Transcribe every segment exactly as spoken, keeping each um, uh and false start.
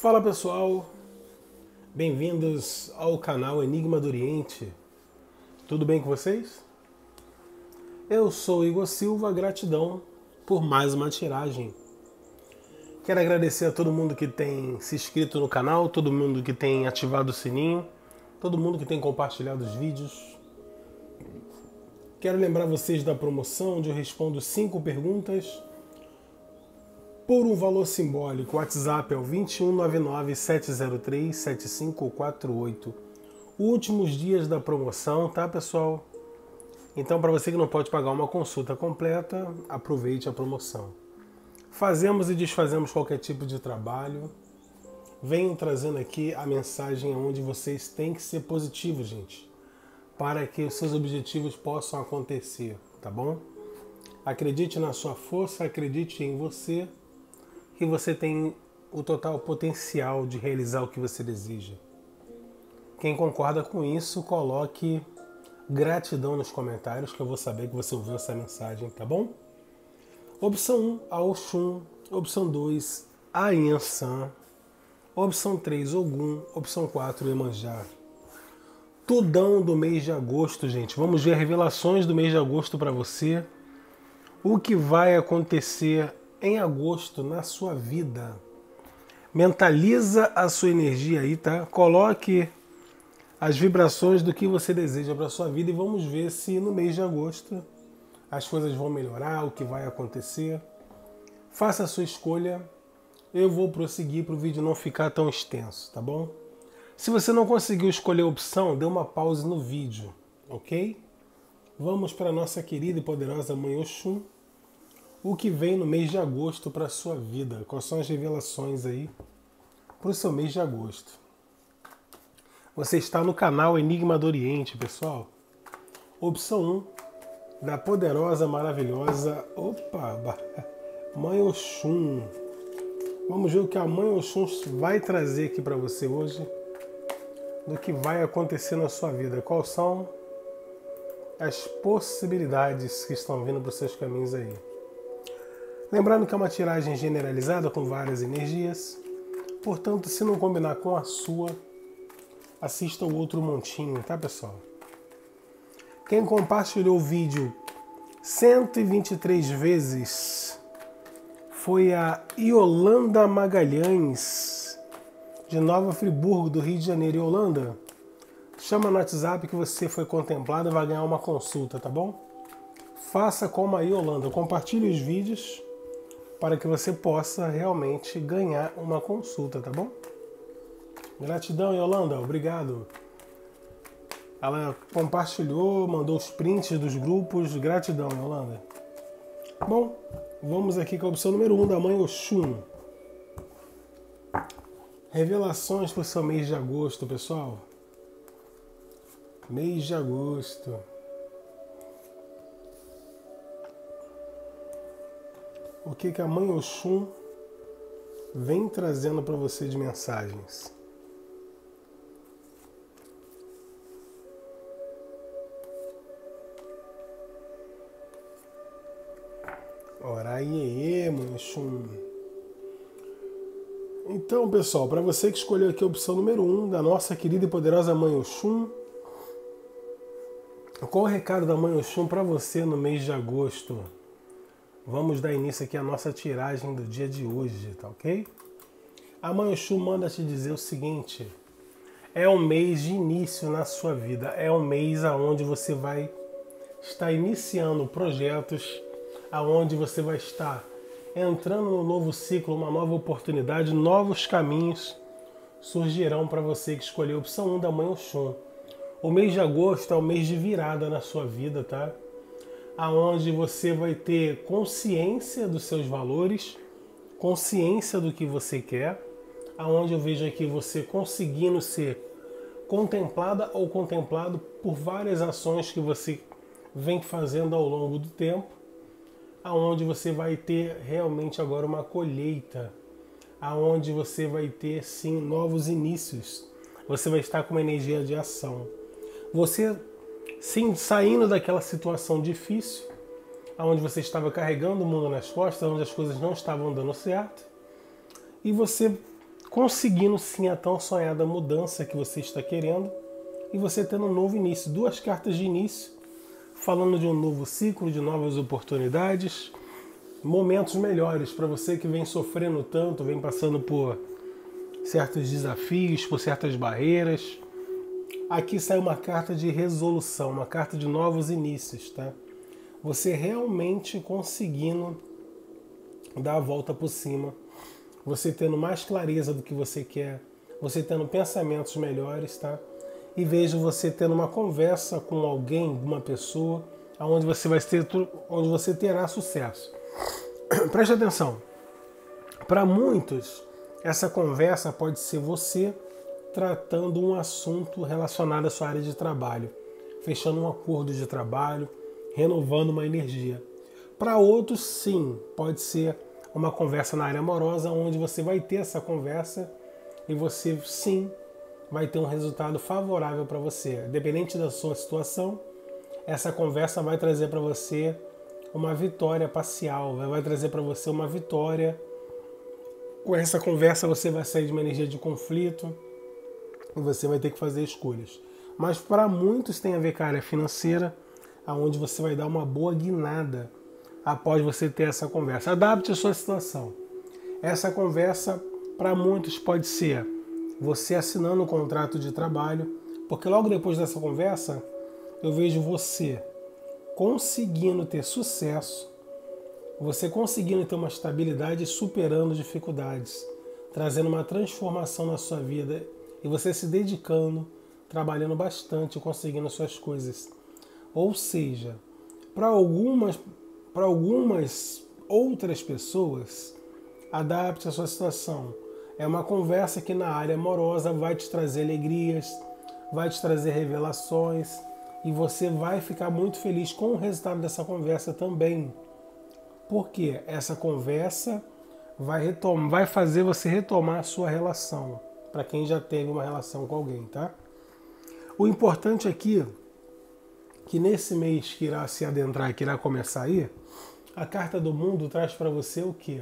Fala pessoal, bem-vindos ao canal Enigma do Oriente. Tudo bem com vocês? Eu sou Igor Silva, gratidão por mais uma tiragem. Quero agradecer a todo mundo que tem se inscrito no canal, todo mundo que tem ativado o sininho, todo mundo que tem compartilhado os vídeos. Quero lembrar vocês da promoção onde eu respondo cinco perguntas por um valor simbólico. O WhatsApp é o dois um nove nove, sete zero três, sete cinco quatro oito. Últimos dias da promoção, tá pessoal? Então, para você que não pode pagar uma consulta completa, aproveite a promoção. Fazemos e desfazemos qualquer tipo de trabalho. Venho trazendo aqui a mensagem onde vocês têm que ser positivos, gente, para que os seus objetivos possam acontecer, tá bom? Acredite na sua força, acredite em você, que você tem o total potencial de realizar o que você deseja. Quem concorda com isso, coloque gratidão nos comentários, que eu vou saber que você ouviu essa mensagem, tá bom? Opção um, a Oxum. Opção dois, a Yansan. Opção três, Ogum. Opção quatro, Iemanjá. Tudão do mês de agosto, gente. Vamos ver revelações do mês de agosto para você. O que vai acontecer em agosto na sua vida. Mentaliza a sua energia aí, tá? Coloque as vibrações do que você deseja para sua vida e vamos ver se no mês de agosto as coisas vão melhorar, o que vai acontecer. Faça a sua escolha. Eu vou prosseguir para o vídeo não ficar tão extenso, tá bom? Se você não conseguiu escolher a opção, dê uma pausa no vídeo, ok? Vamos para a nossa querida e poderosa Mãe Oxum. O que vem no mês de agosto para a sua vida? Quais são as revelações aí para o seu mês de agosto? Você está no canal Enigma do Oriente, pessoal. Opção um, da poderosa, maravilhosa... Opa! Mãe Oxum. Vamos ver o que a Mãe Oxum vai trazer aqui para você hoje, do que vai acontecer na sua vida. Quais são as possibilidades que estão vindo para os seus caminhos aí? Lembrando que é uma tiragem generalizada com várias energias, portanto, se não combinar com a sua, assista o outro montinho, tá pessoal? Quem compartilhou o vídeo cento e vinte e três vezes foi a Yolanda Magalhães, de Nova Friburgo, do Rio de Janeiro. Yolanda, chama no WhatsApp que você foi contemplada e vai ganhar uma consulta, tá bom? Faça como a Yolanda, compartilhe os vídeos para que você possa realmente ganhar uma consulta, tá bom? Gratidão, Yolanda, obrigado. Ela compartilhou, mandou os prints dos grupos, gratidão, Yolanda. Bom, vamos aqui com a opção número um da Mãe Oxum. Revelações para o seu mês de agosto, pessoal. Mês de agosto. O que, que a Mãe Oxum vem trazendo para você de mensagens? Oraiê, Mãe Oxum. Então, pessoal, para você que escolheu aqui a opção número um da nossa querida e poderosa Mãe Oxum, qual o recado da Mãe Oxum para você no mês de agosto? Vamos dar início aqui à nossa tiragem do dia de hoje, tá ok? A Mãe Oxum manda te dizer o seguinte: é um mês de início na sua vida, é um mês aonde você vai estar iniciando projetos, aonde você vai estar entrando num novo ciclo, uma nova oportunidade, novos caminhos surgirão para você que escolheu a opção um da Mãe Oxum. O mês de agosto é o mês de virada na sua vida, tá? Aonde você vai ter consciência dos seus valores, consciência do que você quer, aonde eu vejo aqui você conseguindo ser contemplada ou contemplado por várias ações que você vem fazendo ao longo do tempo, aonde você vai ter realmente agora uma colheita, aonde você vai ter sim novos inícios, você vai estar com uma energia de ação. Você sim, saindo daquela situação difícil, onde você estava carregando o mundo nas costas, onde as coisas não estavam dando certo, e você conseguindo sim a tão sonhada mudança que você está querendo e você tendo um novo início. Duas cartas de início, falando de um novo ciclo, de novas oportunidades, momentos melhores para você que vem sofrendo tanto, vem passando por certos desafios, por certas barreiras. Aqui sai uma carta de resolução, uma carta de novos inícios, tá? Você realmente conseguindo dar a volta por cima, você tendo mais clareza do que você quer, você tendo pensamentos melhores, tá? E vejo você tendo uma conversa com alguém, uma pessoa, onde você vai ter, onde você terá sucesso. Preste atenção. Para muitos, essa conversa pode ser você tratando um assunto relacionado à sua área de trabalho, fechando um acordo de trabalho, renovando uma energia. Para outros, sim, pode ser uma conversa na área amorosa, onde você vai ter essa conversa e você, sim, vai ter um resultado favorável para você. Dependente da sua situação, essa conversa vai trazer para você uma vitória parcial, vai trazer para você uma vitória. Com essa conversa você vai sair de uma energia de conflito e você vai ter que fazer escolhas. Mas para muitos tem a ver com a área financeira, aonde você vai dar uma boa guinada após você ter essa conversa. Adapte a sua situação. Essa conversa para muitos pode ser você assinando um contrato de trabalho, porque logo depois dessa conversa eu vejo você conseguindo ter sucesso, você conseguindo ter uma estabilidade e superando dificuldades, trazendo uma transformação na sua vida e você se dedicando, trabalhando bastante, conseguindo as suas coisas. Ou seja, para algumas, para algumas outras pessoas, adapte a sua situação. É uma conversa que na área amorosa vai te trazer alegrias, vai te trazer revelações e você vai ficar muito feliz com o resultado dessa conversa também. Porque essa conversa vai, retom- vai fazer você retomar a sua relação, para quem já teve uma relação com alguém, tá? O importante aqui é que nesse mês que irá se adentrar, que irá começar aí, a carta do mundo traz para você o quê?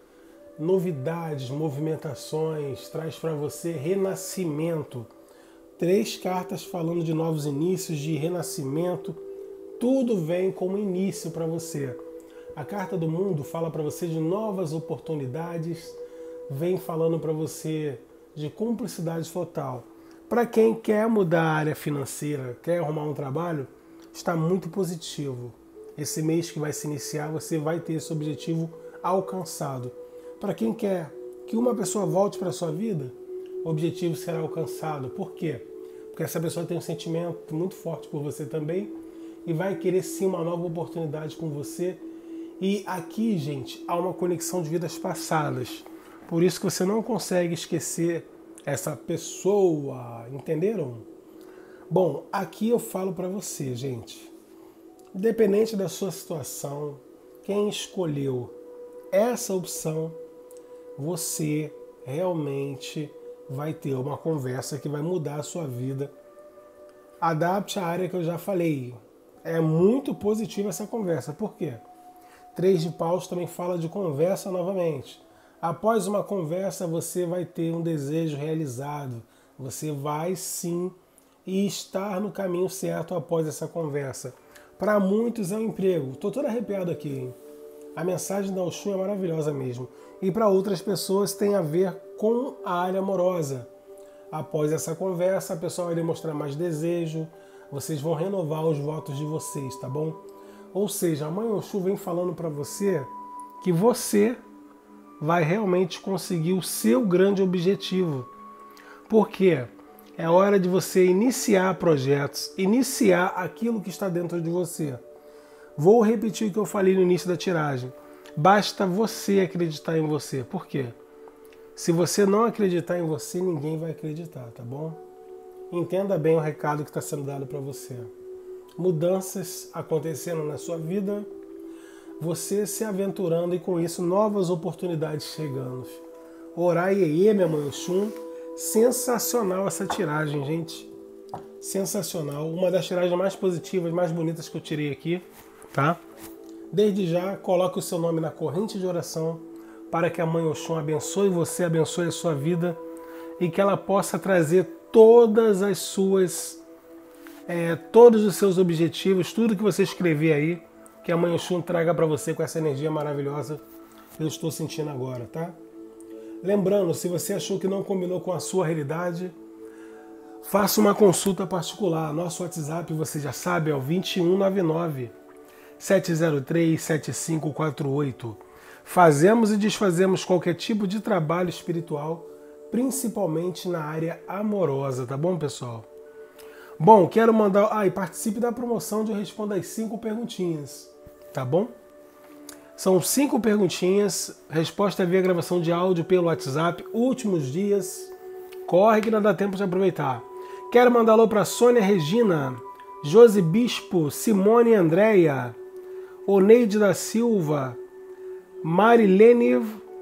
Novidades, movimentações, traz para você renascimento. Três cartas falando de novos inícios, de renascimento, tudo vem como início para você. A carta do mundo fala para você de novas oportunidades, vem falando para você de cumplicidade total. Para quem quer mudar a área financeira, quer arrumar um trabalho, está muito positivo. Esse mês que vai se iniciar, você vai ter esse objetivo alcançado. Para quem quer que uma pessoa volte para a sua vida, o objetivo será alcançado. Por quê? Porque essa pessoa tem um sentimento muito forte por você também e vai querer sim uma nova oportunidade com você. E aqui, gente, há uma conexão de vidas passadas. Por isso que você não consegue esquecer essa pessoa, entenderam? Bom, aqui eu falo para você, gente. Independente da sua situação, quem escolheu essa opção, você realmente vai ter uma conversa que vai mudar a sua vida. Adapte a área que eu já falei. É muito positiva essa conversa. Por quê? Três de paus também fala de conversa novamente. Após uma conversa, você vai ter um desejo realizado. Você vai sim estar no caminho certo após essa conversa. Para muitos é um emprego. Estou todo arrepiado aqui, hein? A mensagem da Oxum é maravilhosa mesmo. E para outras pessoas tem a ver com a área amorosa. Após essa conversa, a pessoa vai demonstrar mais desejo, vocês vão renovar os votos de vocês, tá bom? Ou seja, a Mãe Oxum vem falando para você que você vai realmente conseguir o seu grande objetivo. Por quê? É hora de você iniciar projetos, iniciar aquilo que está dentro de você. Vou repetir o que eu falei no início da tiragem. Basta você acreditar em você. Por quê? Se você não acreditar em você, ninguém vai acreditar, tá bom? Entenda bem o recado que está sendo dado para você. Mudanças acontecendo na sua vida, você se aventurando e com isso novas oportunidades chegando. Orai aí, minha Mãe Oxum. Sensacional essa tiragem, gente. Sensacional. Uma das tiragens mais positivas, mais bonitas que eu tirei aqui, tá? Desde já, coloque o seu nome na corrente de oração para que a Mãe Oxum abençoe você, abençoe a sua vida e que ela possa trazer todas as suas, é, todos os seus objetivos, tudo que você escrever aí, que a Mãe Oxum traga para você com essa energia maravilhosa que eu estou sentindo agora, tá? Lembrando, se você achou que não combinou com a sua realidade, faça uma consulta particular. Nosso WhatsApp, você já sabe, é o vinte e um noventa e nove, sete zero três, sete cinco quatro oito. Fazemos e desfazemos qualquer tipo de trabalho espiritual, principalmente na área amorosa, tá bom, pessoal? Bom, quero mandar... Ah, e participe da promoção de Eu Respondo as cinco perguntinhas, tá bom? São cinco perguntinhas, resposta via gravação de áudio pelo WhatsApp, últimos dias, corre que não dá tempo de aproveitar. Quero mandar alô para Sônia Regina, Josi Bispo, Simone Andréia, Oneide da Silva, Marilene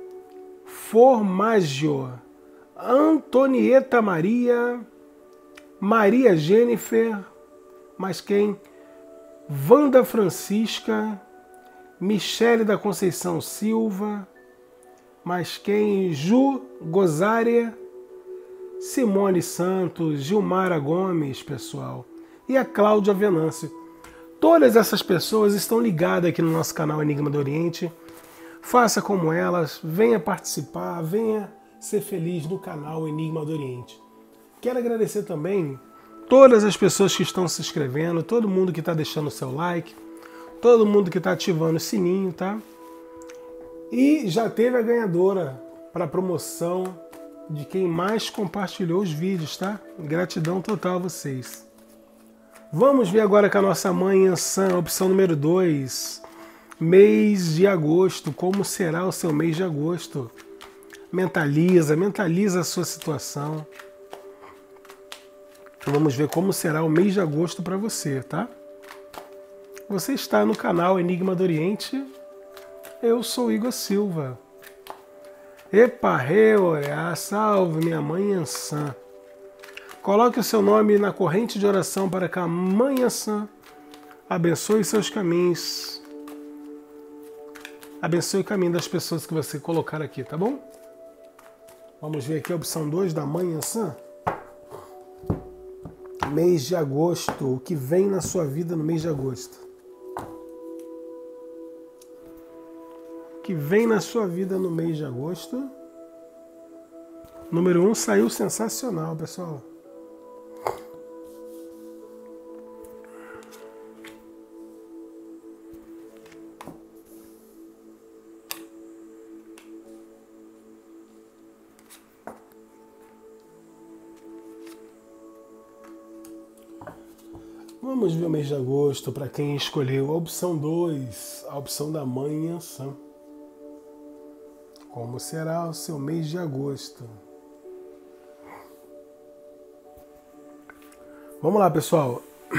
Formaggio, Antonieta Maria, Maria Jennifer, mais quem? Wanda Francisca, Michele da Conceição Silva, mais quem? Ju Gozária, Simone Santos, Gilmara Gomes, pessoal, e a Cláudia Venâncio. Todas essas pessoas estão ligadas aqui no nosso canal Enigma do Oriente. Faça como elas, venha participar, venha ser feliz no canal Enigma do Oriente. Quero agradecer também todas as pessoas que estão se inscrevendo, todo mundo que está deixando o seu like, todo mundo que está ativando o sininho, tá? E já teve a ganhadora para a promoção de quem mais compartilhou os vídeos, tá? Gratidão total a vocês. Vamos ver agora com a nossa mãe Ansan, opção número dois. Mês de agosto, como será o seu mês de agosto? Mentaliza, mentaliza a sua situação. Vamos ver como será o mês de agosto para você, tá? Você está no canal Enigma do Oriente. Eu sou Igor Silva. Epa, Reoia, salve minha mãe Ansan. Coloque o seu nome na corrente de oração para que a mãe Ansan abençoe seus caminhos. Abençoe o caminho das pessoas que você colocar aqui, tá bom? Vamos ver aqui a opção dois da mãe Ansan. Mês de agosto, o que vem na sua vida no mês de agosto? O que vem na sua vida no mês de agosto? Número um saiu sensacional, pessoal. Vamos ver o mês de agosto para quem escolheu a opção dois, a opção da mãe Ansan. Como será o seu mês de agosto? Vamos lá, pessoal.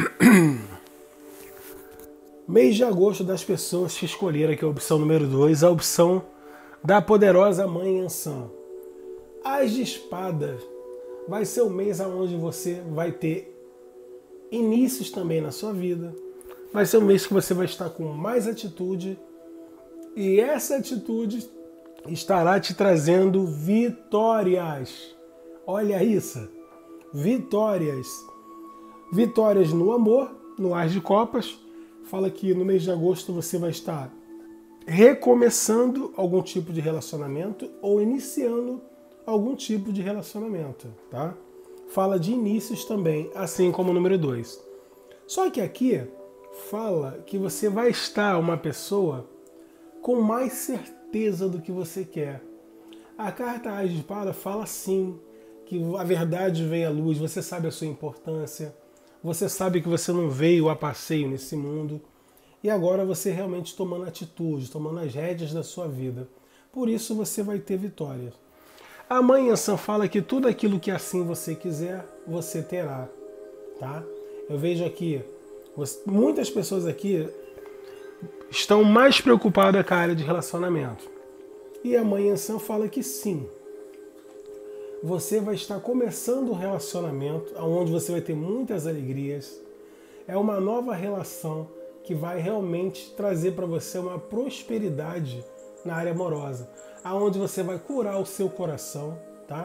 Mês de agosto das pessoas que escolheram aqui a opção número dois, a opção da poderosa mãe Ansan. As de espadas vai ser o mês onde você vai ter inícios também na sua vida. Vai ser um mês que você vai estar com mais atitude e essa atitude estará te trazendo vitórias. Olha isso, vitórias. Vitórias no amor, no As de Copas. Fala que no mês de agosto você vai estar recomeçando algum tipo de relacionamento ou iniciando algum tipo de relacionamento, tá? Fala de inícios também, assim como o número dois. Só que aqui fala que você vai estar uma pessoa com mais certeza do que você quer. A carta As de Espada fala sim, que a verdade veio à luz, você sabe a sua importância, você sabe que você não veio a passeio nesse mundo, e agora você realmente tomando atitude, tomando as rédeas da sua vida. Por isso você vai ter vitórias. A mãe Ansan fala que tudo aquilo que assim você quiser, você terá, tá? Eu vejo aqui, muitas pessoas aqui estão mais preocupadas com a área de relacionamento. E a mãe Ansan fala que sim, você vai estar começando um relacionamento onde você vai ter muitas alegrias. É uma nova relação que vai realmente trazer para você uma prosperidade na área amorosa, aonde você vai curar o seu coração, tá?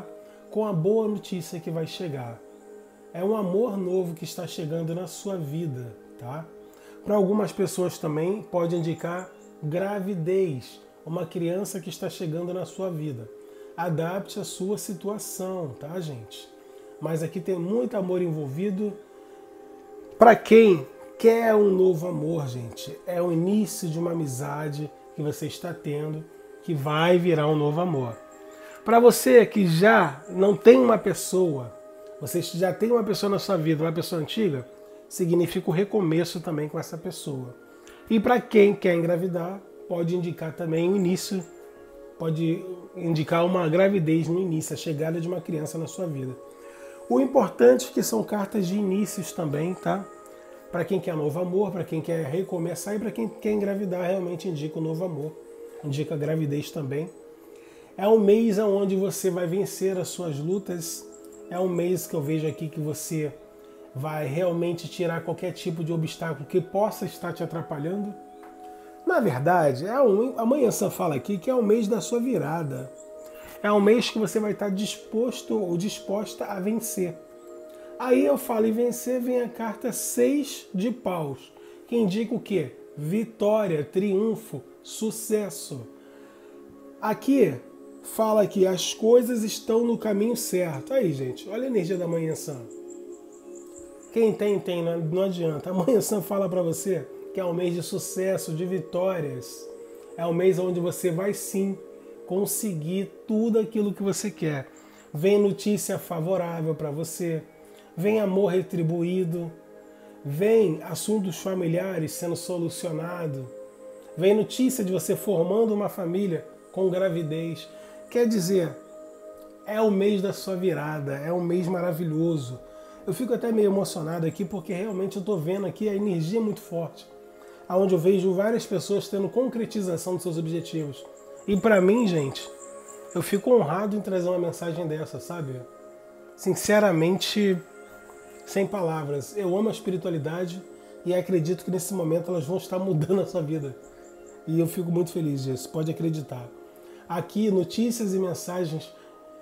com a boa notícia que vai chegar. É um amor novo que está chegando na sua vida, tá? Para algumas pessoas também pode indicar gravidez, uma criança que está chegando na sua vida. Adapte a sua situação, tá, gente? Mas aqui tem muito amor envolvido. Para quem quer um novo amor, gente, é o início de uma amizade que você está tendo, que vai virar um novo amor. Para você que já não tem uma pessoa, você já tem uma pessoa na sua vida, uma pessoa antiga, significa o recomeço também com essa pessoa. E para quem quer engravidar, pode indicar também o início, pode indicar uma gravidez no início, a chegada de uma criança na sua vida. O importante é que são cartas de inícios também, tá? Para quem quer novo amor, para quem quer recomeçar e para quem quer engravidar, realmente indica o novo amor, indica a gravidez também. É um mês onde você vai vencer as suas lutas, é um mês que eu vejo aqui que você vai realmente tirar qualquer tipo de obstáculo que possa estar te atrapalhando. Na verdade, é um, a Mãe Iansã fala aqui que é o mês da sua virada. É um mês que você vai estar disposto ou disposta a vencer. Aí eu falo em vencer, vem a carta seis de paus, que indica o quê? Vitória, triunfo, sucesso. Aqui fala que as coisas estão no caminho certo. Aí, gente, olha a energia da Mãe Iansã. Quem tem, tem, não adianta. A Mãe Iansã fala para você que é um mês de sucesso, de vitórias. É um mês onde você vai sim conseguir tudo aquilo que você quer. Vem notícia favorável para você, vem amor retribuído, vem assuntos familiares sendo solucionados, vem notícia de você formando uma família com gravidez. Quer dizer, é o mês da sua virada, é um mês maravilhoso. Eu fico até meio emocionado aqui porque realmente eu estou vendo aqui a energia muito forte, onde eu vejo várias pessoas tendo concretização dos seus objetivos. E para mim, gente, eu fico honrado em trazer uma mensagem dessa, sabe? Sinceramente, sem palavras. Eu amo a espiritualidade e acredito que nesse momento elas vão estar mudando a sua vida. E eu fico muito feliz disso, pode acreditar. Aqui, notícias e mensagens,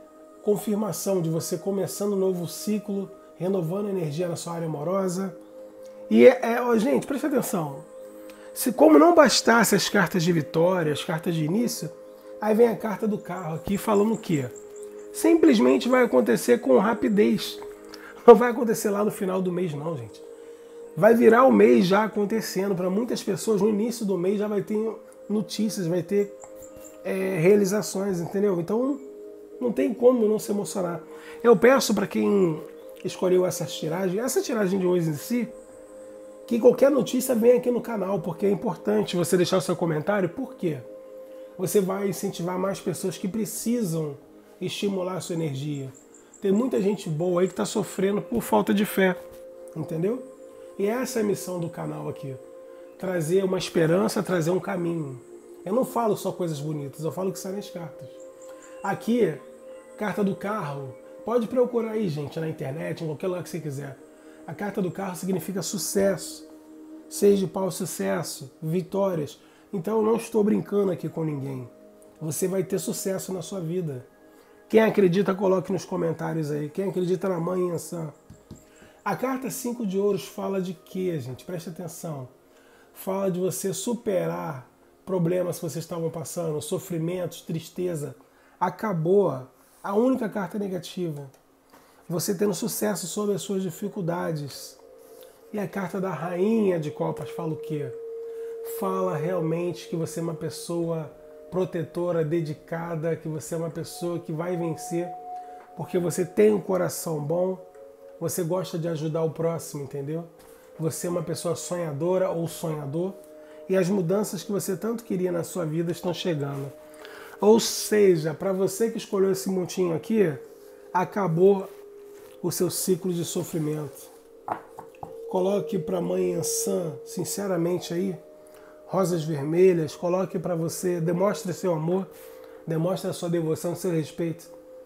confirmação de você começando um novo ciclo, renovando a energia na sua área amorosa. E, é, é, gente, preste atenção. Se como não bastasse as cartas de vitória, as cartas de início, aí vem a carta do carro aqui falando o quê? Simplesmente vai acontecer com rapidez. Não vai acontecer lá no final do mês não, gente. Vai virar o mês já acontecendo. Para muitas pessoas, no início do mês já vai ter notícias, vai ter é, realizações, entendeu? Então não tem como não se emocionar. Eu peço para quem escolheu essa tiragem, essa tiragem de hoje em si, que qualquer notícia venha aqui no canal, porque é importante você deixar o seu comentário. Por quê? Você vai incentivar mais pessoas que precisam estimular a sua energia. Tem muita gente boa aí que está sofrendo por falta de fé, entendeu? E essa é a missão do canal aqui. Trazer uma esperança, trazer um caminho. Eu não falo só coisas bonitas, eu falo que saem as cartas. Aqui, carta do carro. Pode procurar aí, gente, na internet, em qualquer lugar que você quiser. A carta do carro significa sucesso. Seis de pau, sucesso, vitórias. Então eu não estou brincando aqui com ninguém. Você vai ter sucesso na sua vida. Quem acredita, coloque nos comentários aí. Quem acredita na Mãe Iansã. A carta cinco de ouros fala de quê, gente? Preste atenção. Fala de você superar problemas que vocês estavam passando, sofrimentos, tristeza. Acabou. A única carta negativa. Você tendo sucesso sobre as suas dificuldades. E a carta da Rainha de Copas fala o quê? Fala realmente que você é uma pessoa protetora, dedicada, que você é uma pessoa que vai vencer, porque você tem um coração bom, você gosta de ajudar o próximo, entendeu? Você é uma pessoa sonhadora ou sonhador, e as mudanças que você tanto queria na sua vida estão chegando. Ou seja, para você que escolheu esse montinho aqui, acabou o seu ciclo de sofrimento. Coloque para a Mãe Iansã, sinceramente aí, rosas vermelhas, coloque para você, demonstre seu amor, demonstre a sua devoção, seu respeito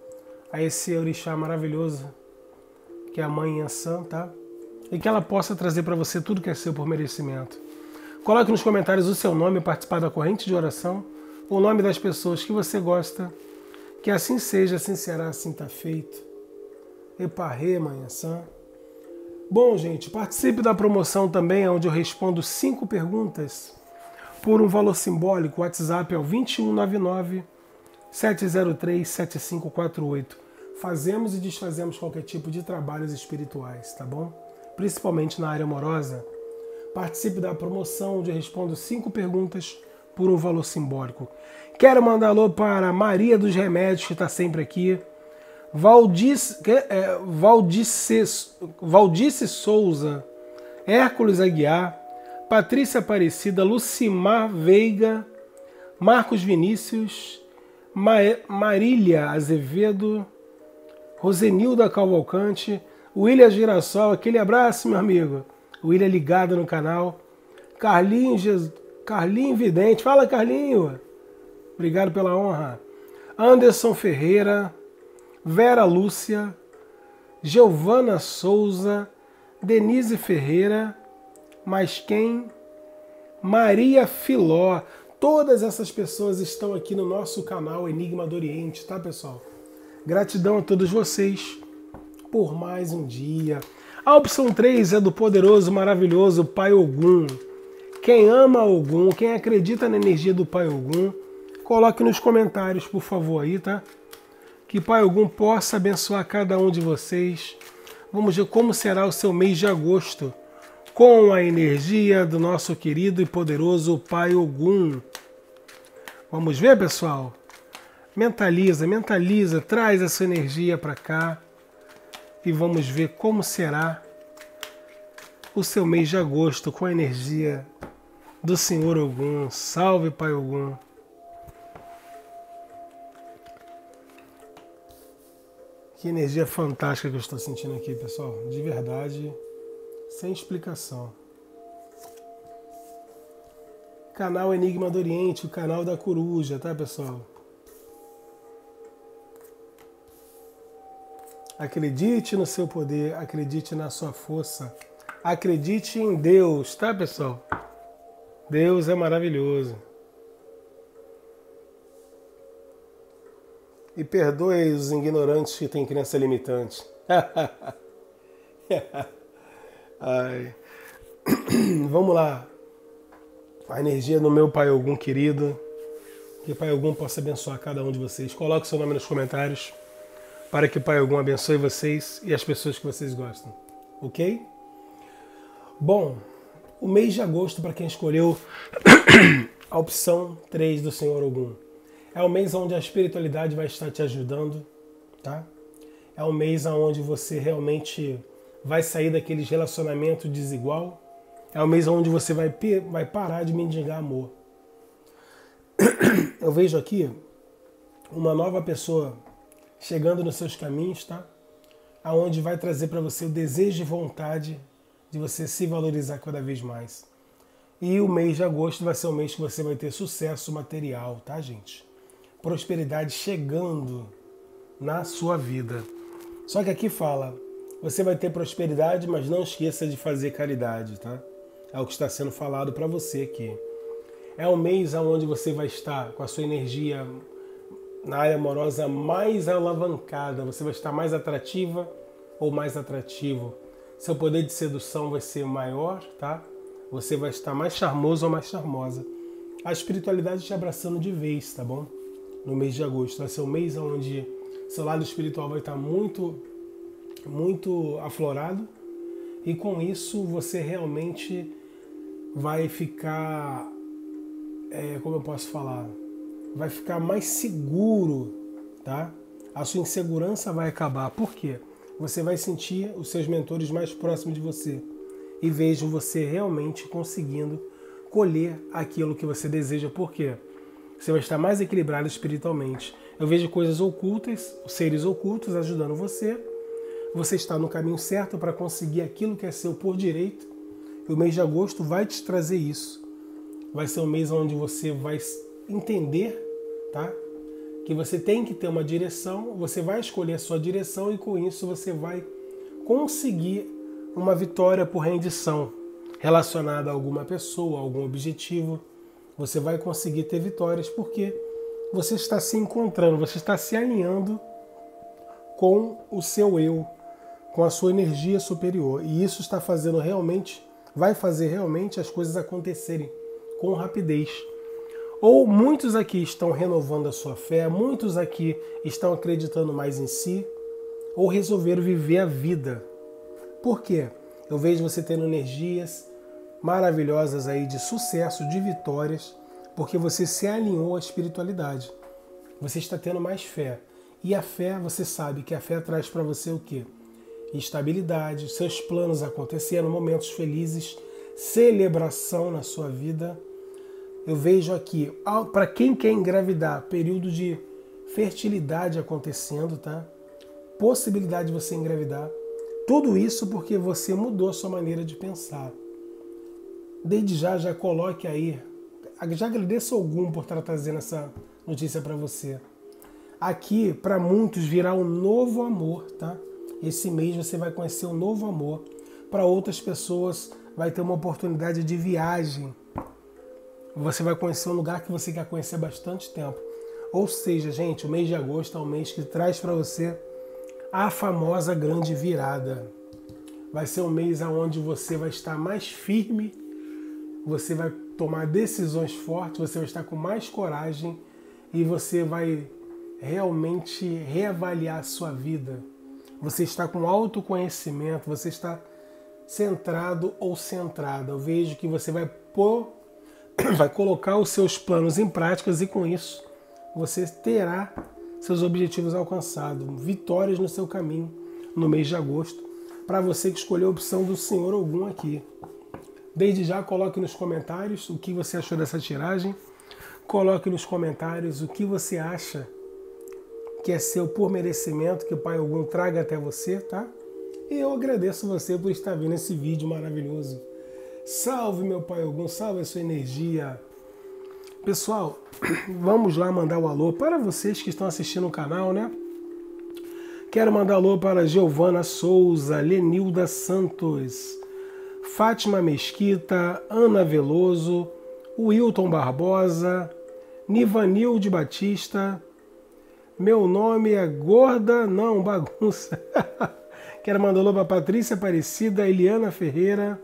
a esse orixá maravilhoso, que é a Mãe Iansã, tá? E que ela possa trazer para você tudo que é seu por merecimento. Coloque nos comentários o seu nome, participar da corrente de oração, o nome das pessoas que você gosta, Que assim seja, assim será, assim está feito. Eparrê, manhã sã. Bom, gente, participe da promoção também, onde eu respondo cinco perguntas por um valor simbólico. O WhatsApp é o dois um nove nove, sete zero três, sete cinco quatro oito. Fazemos e desfazemos qualquer tipo de trabalhos espirituais, tá bom? Principalmente na área amorosa. Participe da promoção, onde eu respondo cinco perguntas por um valor simbólico. Quero mandar alô para Maria dos Remédios, que está sempre aqui. Valdice, é, Valdice, Valdice Souza, Hércules Aguiar, Patrícia Aparecida, Lucimar Veiga, Marcos Vinícius, Ma Marília Azevedo, Rosenilda Cavalcante, William Girassol, aquele abraço, meu amigo. William ligado no canal. Carlinho, Jesus, Carlinho Vidente, fala Carlinho. Obrigado pela honra. Anderson Ferreira, Vera Lúcia, Giovana Souza, Denise Ferreira, mas quem? Maria Filó. Todas essas pessoas estão aqui no nosso canal Enigma do Oriente, tá, pessoal? Gratidão a todos vocês por mais um dia. A opção três é do poderoso, maravilhoso Pai Ogum. Quem ama Ogum, quem acredita na energia do Pai Ogum, coloque nos comentários, por favor, aí, tá? Que Pai Ogum possa abençoar cada um de vocês. Vamos ver como será o seu mês de agosto, com a energia do nosso querido e poderoso Pai Ogum. Vamos ver, pessoal? Mentaliza, mentaliza, traz essa energia para cá e vamos ver como será o seu mês de agosto com a energia do Senhor Ogum. Salve, Pai Ogum! Que energia fantástica que eu estou sentindo aqui, pessoal. De verdade, sem explicação. Canal Enigma do Oriente, o canal da coruja, tá, pessoal? Acredite no seu poder, acredite na sua força. Acredite em Deus, tá, pessoal? Deus é maravilhoso. E perdoe os ignorantes que têm crença limitante. Ai. Vamos lá. A energia do meu Pai Ogum querido. Que o Pai Ogum possa abençoar cada um de vocês. Coloque seu nome nos comentários para que o Pai Ogum abençoe vocês e as pessoas que vocês gostam. Ok? Bom, o mês de agosto, para quem escolheu a opção três do Senhor Ogum, é um mês onde a espiritualidade vai estar te ajudando, tá? É um mês onde você realmente vai sair daqueles relacionamentos desigual. É um mês onde você vai, vai parar de mendigar amor. Eu vejo aqui uma nova pessoa chegando nos seus caminhos, tá? Aonde vai trazer para você o desejo e vontade de você se valorizar cada vez mais. E o mês de agosto vai ser o mês que você vai ter sucesso material, tá, gente? Prosperidade chegando na sua vida. Só que aqui fala, você vai ter prosperidade, mas não esqueça de fazer caridade, tá? É o que está sendo falado para você aqui. É um mês onde você vai estar com a sua energia na área amorosa mais alavancada, você vai estar mais atrativa ou mais atrativo. Seu poder de sedução vai ser maior, tá? Você vai estar mais charmoso ou mais charmosa. A espiritualidade te abraçando de vez, tá bom? No mês de agosto. Vai ser um mês onde seu lado espiritual vai estar muito, muito aflorado. E com isso você realmente vai ficar, é, como eu posso falar, vai ficar mais seguro, tá? A sua insegurança vai acabar. Por quê? Você vai sentir os seus mentores mais próximos de você e vejam você realmente conseguindo colher aquilo que você deseja. Por quê? Você vai estar mais equilibrado espiritualmente. Eu vejo coisas ocultas, seres ocultos ajudando você. Você está no caminho certo para conseguir aquilo que é seu por direito. E o mês de agosto vai te trazer isso. Vai ser um mês onde você vai entender, tá? Que você tem que ter uma direção, você vai escolher a sua direção e com isso você vai conseguir uma vitória por rendição relacionada a alguma pessoa, a algum objetivo. Você vai conseguir ter vitórias porque você está se encontrando, você está se alinhando com o seu eu, com a sua energia superior. E isso está fazendo realmente, vai fazer realmente as coisas acontecerem com rapidez. Ou muitos aqui estão renovando a sua fé, muitos aqui estão acreditando mais em si, ou resolveram viver a vida. Por quê? Eu vejo você tendo energias maravilhosas aí de sucesso, de vitórias, porque você se alinhou à espiritualidade. Você está tendo mais fé. E a fé, você sabe que a fé traz para você o quê? Estabilidade, seus planos acontecendo, momentos felizes, celebração na sua vida. Eu vejo aqui, para quem quer engravidar, período de fertilidade acontecendo, tá? Possibilidade de você engravidar. Tudo isso porque você mudou a sua maneira de pensar. Desde já, já coloque aí, já agradeço algum por estar trazendo essa notícia para você. Aqui, para muitos, virá um novo amor, tá? Esse mês você vai conhecer um novo amor. Para outras pessoas, vai ter uma oportunidade de viagem. Você vai conhecer um lugar que você quer conhecer há bastante tempo. Ou seja, gente, o mês de agosto é um mês que traz para você a famosa grande virada. Vai ser um mês onde você vai estar mais firme, você vai tomar decisões fortes, você vai estar com mais coragem e você vai realmente reavaliar a sua vida. Você está com autoconhecimento, você está centrado ou centrada. Eu vejo que você vai pôr, vai colocar os seus planos em práticas e com isso você terá seus objetivos alcançados, vitórias no seu caminho no mês de agosto, para você que escolheu a opção do Senhor algum aqui. Desde já, coloque nos comentários o que você achou dessa tiragem, coloque nos comentários o que você acha que é seu por merecimento, que o Pai algum traga até você, tá? E eu agradeço você por estar vendo esse vídeo maravilhoso. Salve, meu Pai algum, salve a sua energia. Pessoal, vamos lá mandar o alô para vocês que estão assistindo o canal, né? Quero mandar alô para Giovana Souza, Lenilda Santos, Fátima Mesquita, Ana Veloso, Wilton Barbosa, Nivanilde Batista. Meu nome é Gorda, não bagunça. Quero mandar alô para Patrícia Aparecida, Eliana Ferreira,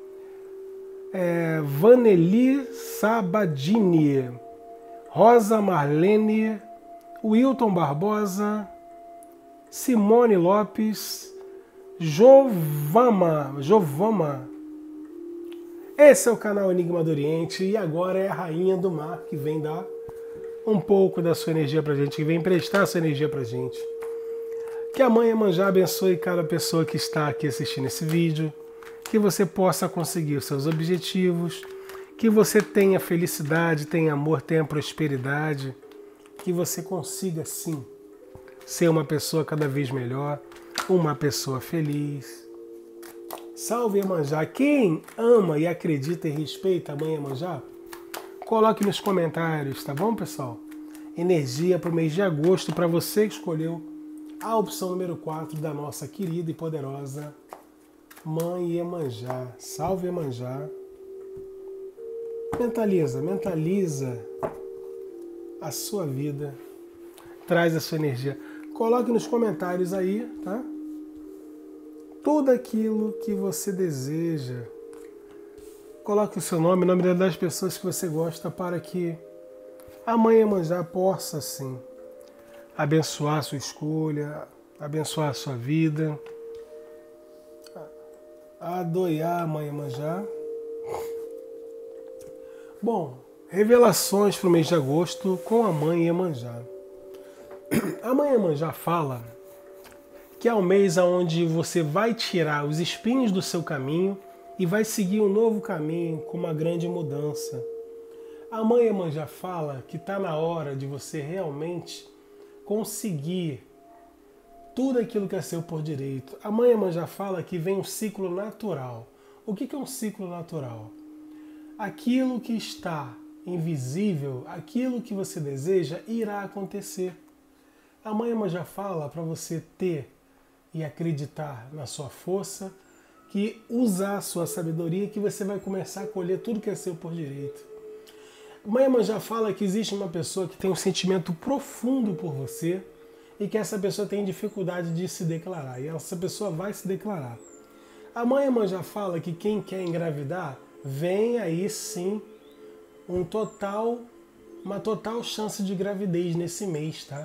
é, Vaneli Sabadini, Rosa Marlene, Wilton Barbosa, Simone Lopes, Jovama, Jovama. Esse é o canal Enigma do Oriente e agora é a Rainha do Mar que vem dar um pouco da sua energia pra gente, que vem emprestar sua energia pra gente. Que a Mãe Iemanjá abençoe cada pessoa que está aqui assistindo esse vídeo, que você possa conseguir os seus objetivos, que você tenha felicidade, tenha amor, tenha prosperidade, que você consiga sim ser uma pessoa cada vez melhor, uma pessoa feliz. Salve Iemanjá! Quem ama e acredita e respeita a Mãe Iemanjá, coloque nos comentários, tá bom, pessoal? Energia para o mês de agosto, para você que escolheu a opção número quatro da nossa querida e poderosa Mãe Iemanjá. Salve Iemanjá! Mentaliza, mentaliza a sua vida, traz a sua energia. Coloque nos comentários aí, tá? Tudo aquilo que você deseja. Coloque o seu nome, o nome das pessoas que você gosta, para que a Mãe Iemanjá possa, sim, abençoar a sua escolha, abençoar a sua vida. Adoiar a Mãe Iemanjá. Bom, revelações para o mês de agosto com a Mãe Iemanjá. A Mãe Iemanjá fala que é o mês onde você vai tirar os espinhos do seu caminho e vai seguir um novo caminho com uma grande mudança. A Mãe Iemanjá fala que está na hora de você realmente conseguir tudo aquilo que é seu por direito. A Mãe Iemanjá fala que vem um ciclo natural. O que é um ciclo natural? Aquilo que está invisível, aquilo que você deseja, irá acontecer. A Mãe Iemanjá fala para você ter e acreditar na sua força, que usar a sua sabedoria, que você vai começar a colher tudo que é seu por direito. Mãe Iemanjá fala que existe uma pessoa que tem um sentimento profundo por você e que essa pessoa tem dificuldade de se declarar. E essa pessoa vai se declarar. A Mãe Iemanjá fala que quem quer engravidar, vem aí sim um total, uma total chance de gravidez nesse mês, tá?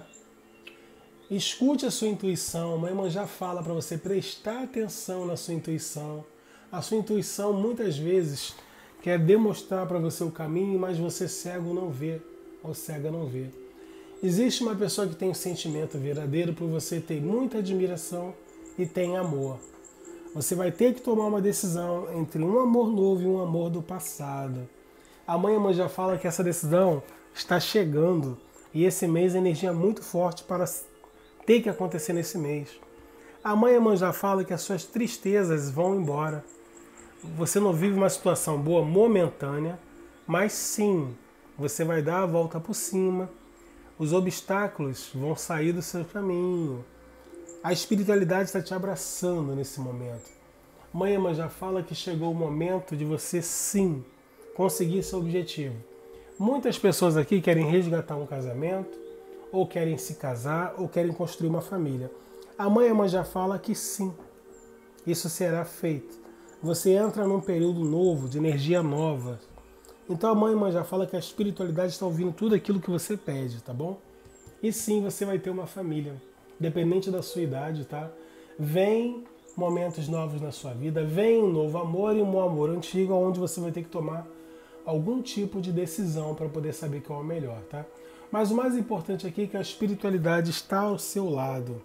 Escute a sua intuição. A Mãe Iemanjá fala para você prestar atenção na sua intuição. A sua intuição muitas vezes quer demonstrar para você o caminho, mas você cego não vê, ou cega não vê. Existe uma pessoa que tem um sentimento verdadeiro por você, tem muita admiração e tem amor. Você vai ter que tomar uma decisão entre um amor novo e um amor do passado. A Mãe Iemanjá fala que essa decisão está chegando e esse mês a energia é muito forte para ter que acontecer nesse mês. A Mãe Iemanjá fala que as suas tristezas vão embora. Você não vive uma situação boa momentânea, mas sim, você vai dar a volta por cima. Os obstáculos vão sair do seu caminho. A espiritualidade está te abraçando nesse momento. Mãe Iemanjá fala que chegou o momento de você sim conseguir seu objetivo. Muitas pessoas aqui querem resgatar um casamento, ou querem se casar, ou querem construir uma família. A Mãe Iemanjá fala que sim, isso será feito. Você entra num período novo, de energia nova. Então a Mãe Iemanjá fala que a espiritualidade está ouvindo tudo aquilo que você pede, tá bom? E sim, você vai ter uma família, independente da sua idade, tá? Vem momentos novos na sua vida, vem um novo amor e um amor antigo, onde você vai ter que tomar algum tipo de decisão para poder saber qual é o melhor, tá? Mas o mais importante aqui é que a espiritualidade está ao seu lado.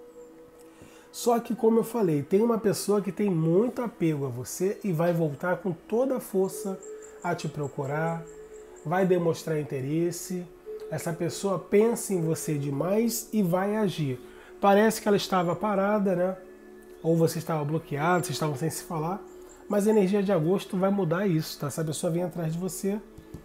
Só que, como eu falei, tem uma pessoa que tem muito apego a você e vai voltar com toda a força a te procurar, vai demonstrar interesse. Essa pessoa pensa em você demais e vai agir. Parece que ela estava parada, né? Ou você estava bloqueado, vocês estavam sem se falar, mas a energia de agosto vai mudar isso, tá? Essa pessoa vem atrás de você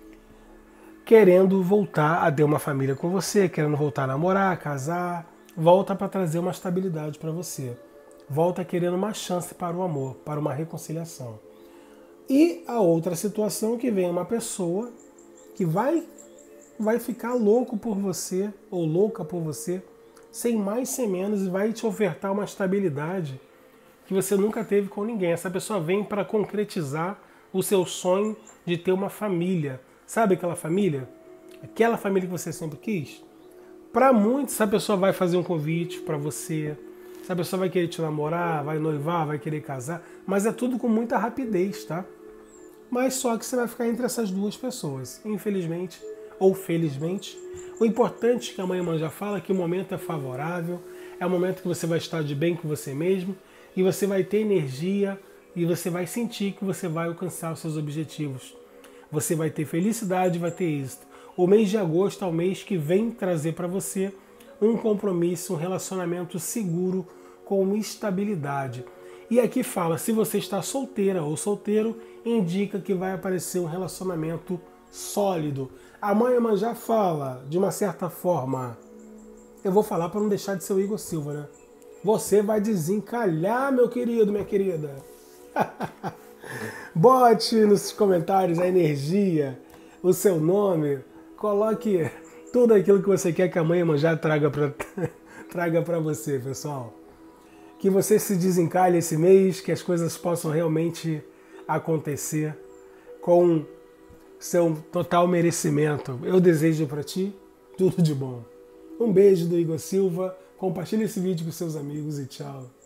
querendo voltar a ter uma família com você, querendo voltar a namorar, casar, volta para trazer uma estabilidade para você. Volta querendo uma chance para o amor, para uma reconciliação. E a outra situação que vem uma pessoa que vai, vai ficar louco por você, ou louca por você, sem mais, sem menos, e vai te ofertar uma estabilidade que você nunca teve com ninguém. Essa pessoa vem para concretizar o seu sonho de ter uma família. Sabe aquela família? Aquela família que você sempre quis? Para muitos, essa pessoa vai fazer um convite para você, essa pessoa vai querer te namorar, vai noivar, vai querer casar, mas é tudo com muita rapidez, tá? Mas só que você vai ficar entre essas duas pessoas, infelizmente ou felizmente. O importante que a Mãe Iemanjá fala é que o momento é favorável, é o momento que você vai estar de bem com você mesmo e você vai ter energia e você vai sentir que você vai alcançar os seus objetivos. Você vai ter felicidade, vai ter êxito. O mês de agosto é o mês que vem trazer para você um compromisso, um relacionamento seguro com estabilidade. E aqui fala, se você está solteira ou solteiro, indica que vai aparecer um relacionamento sólido. A Mãe Iemanjá fala, de uma certa forma, eu vou falar para não deixar de ser o Igor Silva, né? Você vai desencalhar, meu querido, minha querida. Bote nos comentários a energia, o seu nome, coloque tudo aquilo que você quer que a Mãe Iemanjá traga para traga para você, pessoal. Que você se desencalhe esse mês, que as coisas possam realmente acontecer com seu total merecimento. Eu desejo para ti tudo de bom. Um beijo do Igor Silva, compartilhe esse vídeo com seus amigos e tchau.